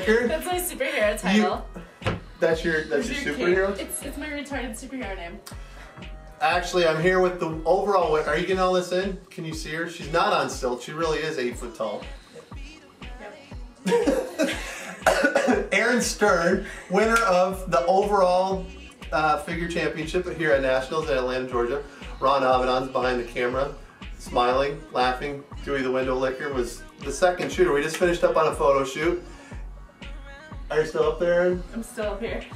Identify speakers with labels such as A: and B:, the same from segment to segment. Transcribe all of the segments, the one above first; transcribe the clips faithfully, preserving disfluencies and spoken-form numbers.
A: Liquor.
B: That's my superhero title.
A: You, that's your that's your, your superhero?
B: It's, it's my retarded superhero name.
A: Actually, I'm here with the overall winner. Are you getting all this in? Can you see her? She's not on stilts. She really is eight foot tall. Yep. Erin Stern, winner of the overall uh, figure championship here at Nationals in Atlanta, Georgia. Ron Avedon's behind the camera, smiling, laughing. Dewey the Window Licker was the second shooter. We just finished up on a photo shoot. Are you still up there, Erin?
B: I'm still up here.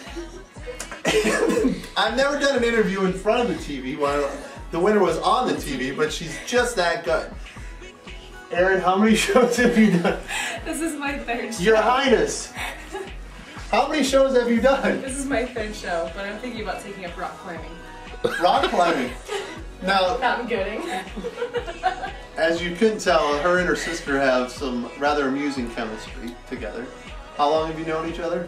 A: I've never done an interview in front of the T V while the winner was on the T V, but she's just that good. Erin, how many shows have you done?
B: This is my third show.
A: Your Highness, how many shows have you done?
B: This is my third show, but I'm thinking about taking up rock climbing.
A: Rock climbing. Now,
B: mountain goating.
A: As you couldn't tell, her and her sister have some rather amusing chemistry together. How long have you known each other?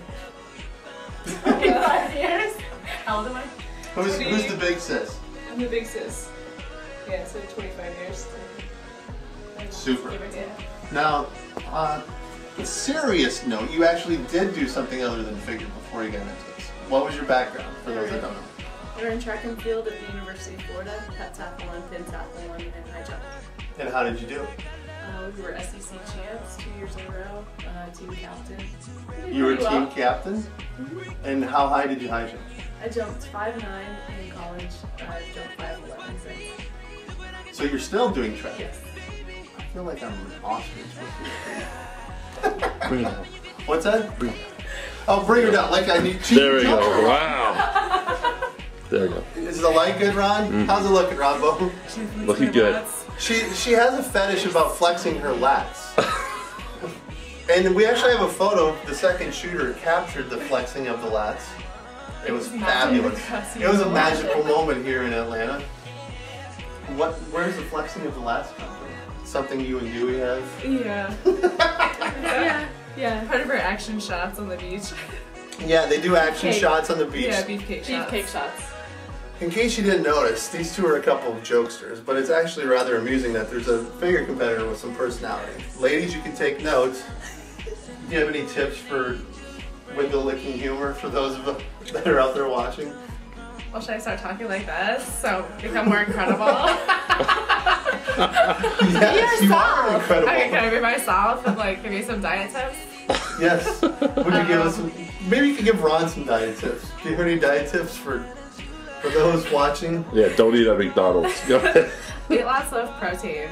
B: Five years. How old am I?
A: Who's, who's the big sis?
B: I'm the big sis. Yeah, so twenty-five years.
A: Super. Now, on a serious note, you actually did do something other than figure before you got into this. What was your background, for those that don't know?
B: I ran track and field at the University of Florida, pentathlon, pentathlon, and high jump.
A: And how did you do?
B: Uh, we were S E C champs two years in a row, uh, team captain.
A: You were team
B: well.
A: captain? Mm-hmm. And how high did you high jump?
B: I jumped five nine in college. I jumped five eleven since.
A: So you're still doing track?
B: Yes.
A: I feel like I'm an ostrich.
C: Bring it down.
A: What's that?
C: Bring it
A: down. Oh, bring her down. Like I need.
C: There we go. Wow. There we go.
A: Is the light good, Ron?
C: Mm.
A: How's it looking, Ron?
C: Looking good.
A: She she has a fetish about flexing her lats. And we actually have a photo. The second shooter captured the flexing of the lats. It was fabulous. It was a magical moment here in Atlanta. What? Where's the flexing of the lats come from? Something you and Dewey have?
B: Yeah. yeah. Yeah. Part of our action shots on the beach.
A: Yeah, they do action
B: Cake.
A: shots on the beach.
B: Yeah, beefcake shots. Beefcake shots.
A: In case you didn't notice, these two are a couple of jokesters, but it's actually rather amusing that there's a figure competitor with some personality. Ladies, you can take notes. Do you have any tips for window licking humor for those of us that are out there watching?
B: Well, should I start talking like this so become more incredible?
A: Yes, you are incredible.
B: Okay, can I be myself and like give you some diet tips?
A: Yes. Would you um, give us some, maybe you could give Ron some diet tips. Do you have any diet tips for for those watching?
C: Yeah, don't eat at McDonald's. Go ahead.
B: Eat lots of protein.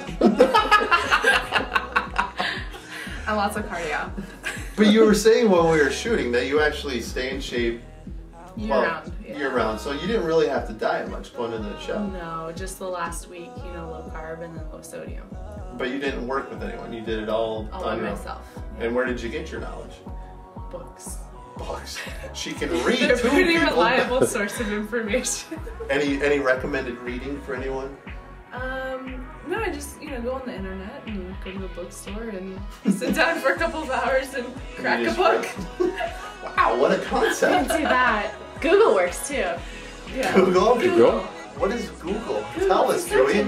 B: And lots of cardio.
A: But you were saying when we were shooting that you actually stay in shape
B: year
A: well,
B: round. Yeah.
A: Year round. So you didn't really have to diet much going into the show.
B: No, just the last week, you know, low carb and then low sodium.
A: But you didn't work with anyone. You did it all,
B: all
A: on
B: by
A: your
B: myself.
A: Yeah. And where did you get your knowledge?
B: Books.
A: Books. She can read
B: They're
A: too.
B: a pretty
A: people.
B: reliable source of information.
A: Any any recommended reading for anyone?
B: Um, no, I just, you know, go on the internet and go to the bookstore and sit down for a couple of hours and crack a book.
A: Wow, what a concept.
B: Can't do that. Google works too. Yeah.
A: Google?
C: Google?
A: What is Google?
B: Google
A: Tell us, Dewey.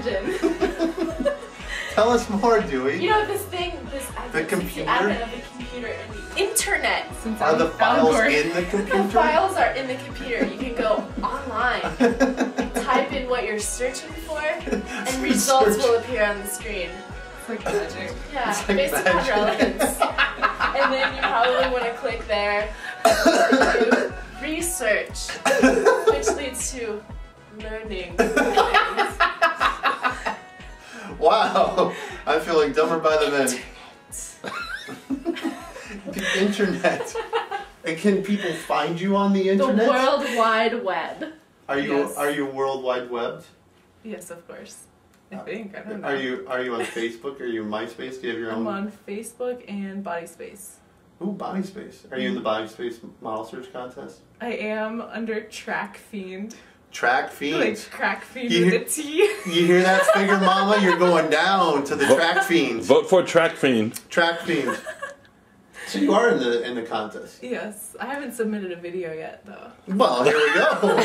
A: Tell us more, Dewey.
D: You know this thing, this
A: the computer?
D: the advent of the computer and the internet.
B: Since
A: are the files
B: Algor.
A: in the computer?
D: The files are in the computer. You can go online, type in what you're searching for, and results will appear on the screen.
B: It's like magic.
D: Yeah,
A: It's like
D: based
A: magic.
D: upon relevance. And then you probably want to click there to research, which leads to learning things.
A: Wow, I'm feeling dumber by the minute. The internet. And can people find you on the internet?
D: The World Wide Web.
A: Are you
B: Yes.
A: are you World Wide Webbed?
B: Yes, of course. I think. I don't know.
A: Are you are you on Facebook? Are you MySpace? Do you have your
B: I'm
A: own?
B: on Facebook and Body Space.
A: Ooh, Body Space. Are you in the Body Space model search contest?
B: I am under Track Fiend.
A: Track Fiend.
B: Like Crack Fiend
A: You
B: with
A: hear-
B: a T.
A: You hear that, Figure Mama? You're going down to the
C: Vote-
A: Track Fiends.
C: Vote for Track Fiend.
A: Track Fiend. So you are in the in the contest.
B: Yes. I haven't submitted a video yet, though.
A: Well, here we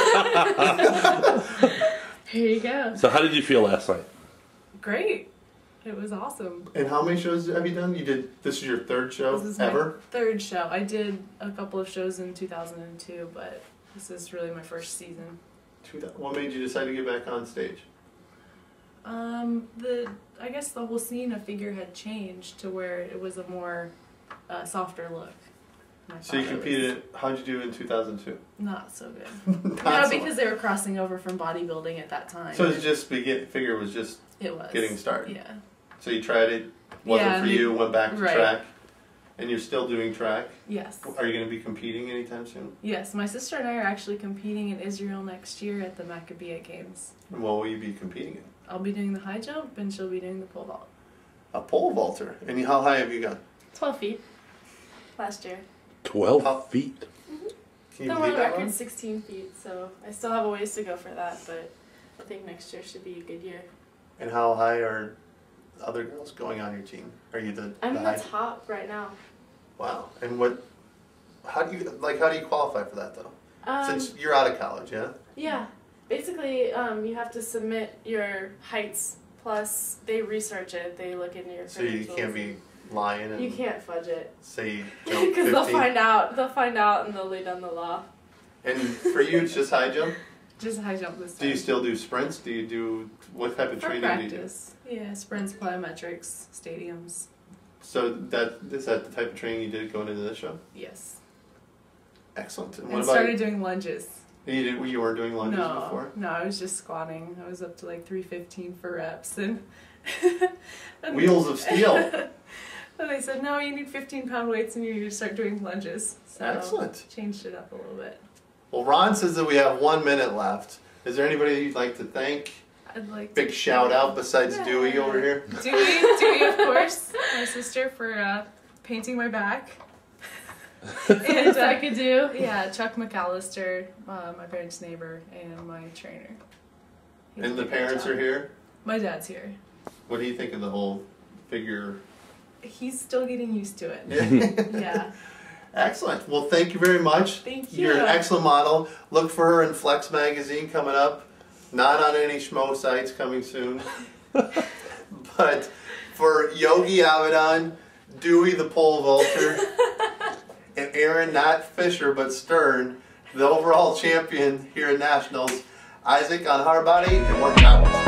A: go.
B: Here you go.
C: So how did you feel last night?
B: Great. It was awesome.
A: And how many shows have you done? You did. This is your third show
B: This is
A: ever.
B: my third show. I did a couple of shows in two thousand two, but this is really my first season.
A: Two thou- What made you decide to get back on stage?
B: Um, the I guess the whole scene of Figure had changed to where it was a more uh, softer look. And I
A: So you
B: thought it
A: competed. How'd you do in two thousand two?
B: was Not so good. No,
A: so
B: because they were crossing over from bodybuilding at that time.
A: So it's just begin. Figure was just
B: it was
A: getting started.
B: Yeah.
A: So you tried it. Wasn't
B: Yeah,
A: for
B: and
A: you. Went back to
B: right.
A: track. And you're still doing track.
B: Yes.
A: Are you going to be competing anytime soon?
B: Yes. My sister and I are actually competing in Israel next year at the Maccabiah Games.
A: And what will you be competing in?
B: I'll be doing the high jump, and she'll be doing the pole vault.
A: A pole vaulter. And how high have you gone?
D: twelve feet. Last year.
C: Twelve
A: How-
C: feet.
A: Can you
D: The
A: believe
D: world
A: that
D: record's
A: one?
D: sixteen feet, so I still have a ways to go for that, but I think next year should be a good year.
A: And how high are other girls going on your team? Are you the,
D: I'm
A: the
D: in
A: high?
D: the top right now.
A: Wow. And what? How do you like? How do you qualify for that though?
D: Um,
A: Since you're out of college, yeah.
D: yeah, basically, um, you have to submit your heights. Plus, they research it. They look into your
A: So you
D: credentials.
A: can't be lying and
D: You can't fudge it
A: say you jump
D: because they'll
A: fifteen.
D: find out. They'll find out, and they'll lay down the law.
A: And for you, it's just high jump.
B: Just high jump this time.
A: Do you still do sprints? Do you do what type of
B: For
A: training do you do?
B: practice? Yeah, sprints, plyometrics, stadiums.
A: So that is that the type of training you did going into this show?
B: Yes.
A: Excellent. And
B: And
A: what about
B: started
A: you?
B: doing lunges.
A: You did. You weren't doing lunges
B: no,
A: before.
B: no, I was just squatting. I was up to like three fifteen for reps, and, and
A: Wheels of steel.
B: And they said, no, you need fifteen pound weights, and you need to start doing lunges. So
A: Excellent.
B: Changed it up a little bit.
A: Well, Ron says that we have one minute left. Is there anybody you'd like to thank?
B: I'd like
A: Big
B: to
A: shout out besides
B: Yeah.
A: Dewey over here.
B: Dewey, Dewey, of course, my sister for uh, painting my back. And
D: I
B: uh,
D: could do.
B: yeah, Chuck McAllister, uh, my parents' neighbor, and my trainer. He
A: And
B: did
A: the
B: a great
A: parents
B: job.
A: are here.
B: My dad's here.
A: What do you think of the whole figure?
B: He's still getting used to it.
A: Yeah.
B: Yeah.
A: Excellent. Well, thank you very much.
B: Thank you.
A: You're an excellent model. Look for her in Flex magazine coming up. Not on any schmo sites coming soon. But for Yogi Avedon, Dewey the pole vaulter, and Aaron, not Fisher, but Stern, the overall champion here at Nationals, Isaac on hard body, and we're out.